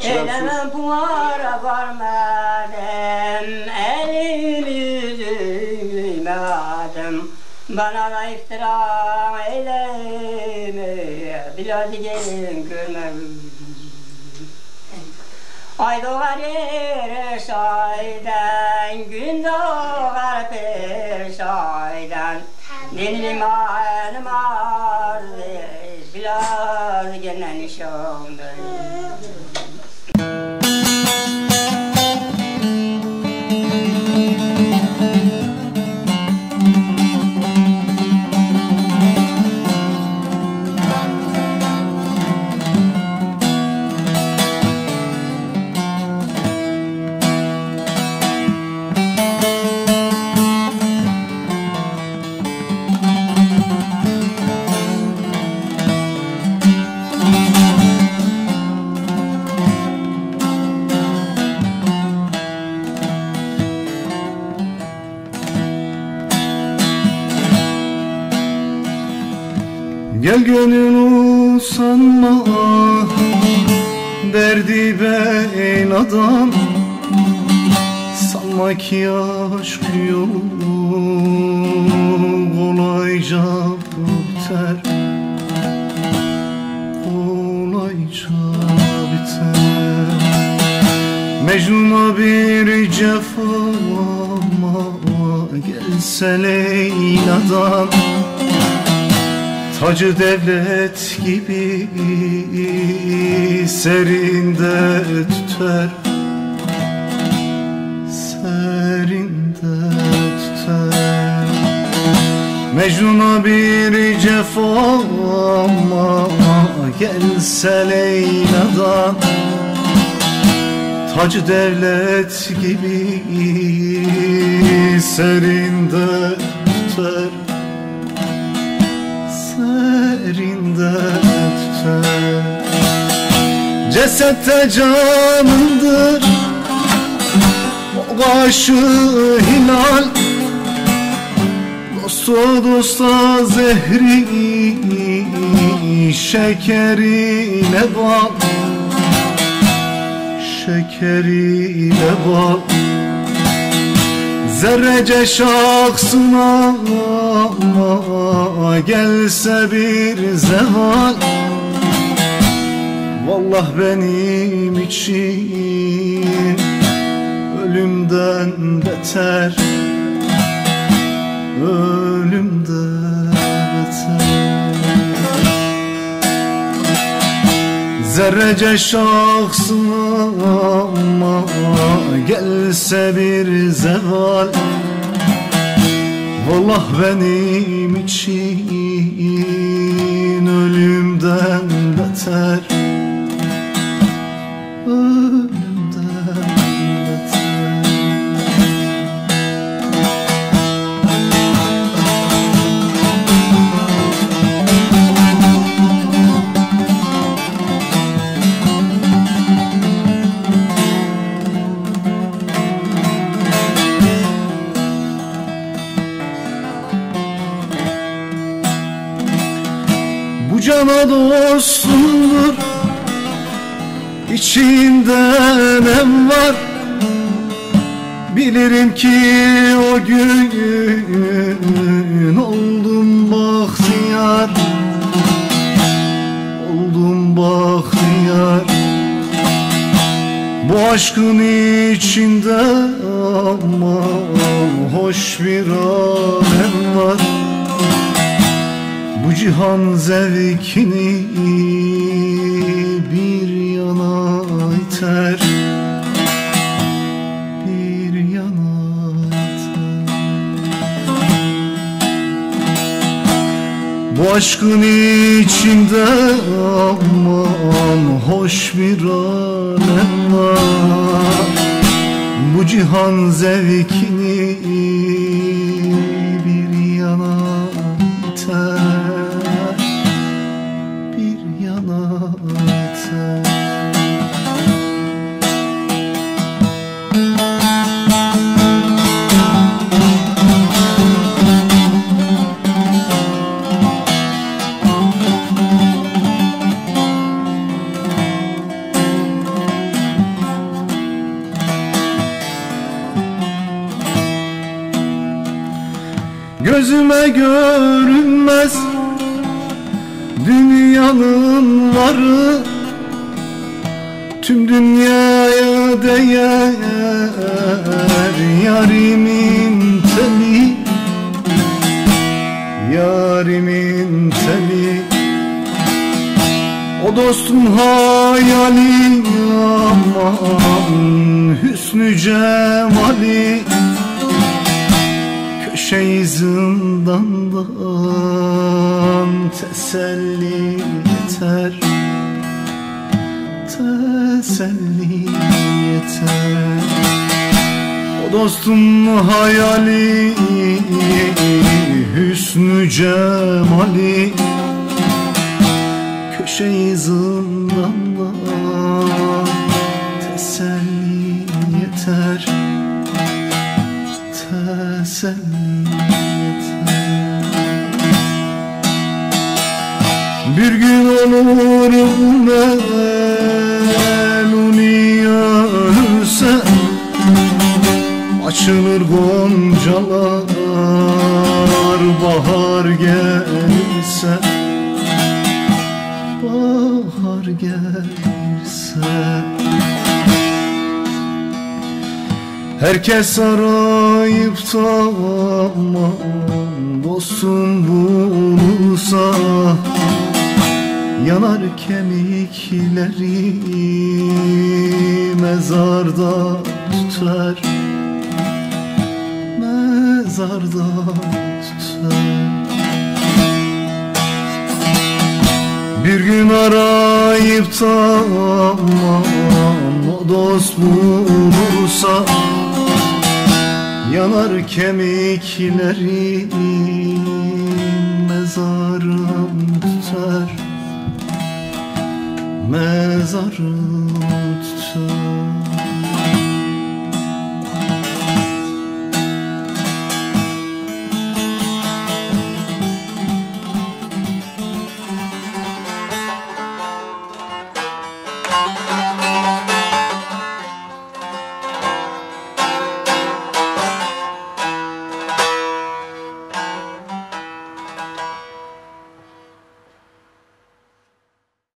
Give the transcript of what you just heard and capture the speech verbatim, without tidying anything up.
Eylemem pınara varmadım, elimi yüzümedim. Bana da iftira eyleme, biraz gelin görmem. Ay doğar yere şayden, gün doğar perşayden. Dilim halim ardı, biraz gelen nişandır. Gel gönül usanma, derdi ben adam. Sanma ki aşk yolu kolayca biter, kolayca biter. Mecnun'a bir cefa ama gelse Leyla'dan. Hacı devlet gibi serinde tüter, serinde tüter. Mecnun'a bir cefa ama gelse Leyla'dan. Hacı devlet gibi serinde tüter, serinde tüter. Cesette canındır o kaşı hilal. Dosta dosta zehri şekeriyle bal, şekeriyle bal. Zerrece şahsına gelse bir zeval. Vallah benim için ölümden beter, ölümden beter. Zerrece şahsına gelse bir zeval. Vallah benim için ölümden beter, ölümden beter. Bu cana dostumdur, içinde nem var. Bilirim ki o gün oldum bahtiyar, oldum bahtiyar. Bu aşkın içinde ama hoş bir alem var. Bu cihan zevkini bir yana iter, bir yana iter. Bu aşkın içinde aman hoş bir alem var. Bu cihan zevkini bir yana iter, bir yana iter. Gözüme görünmez dünyanın varı, tüm dünyaya değer yarimin teli, yarimin teli. O dostun hayali aman hüsnü cemali, köşeyi zindandan teselli yeter, teselli yeter. O dostun hayali hüsnü cemali, köşeyi zindandan teselli yeter, teselli yeter. Bir gün olur Meluni ölse, açılır goncalar bahar gelirse, bahar gelirse. Herkes arayıp da aman dostum bulursa, yanar kemikleri mezarda tutar, mezarda tutar. Bir gün arayıp da aman o dost bulursa, yanar kemikleri mezarım tutar, mezarım tutar.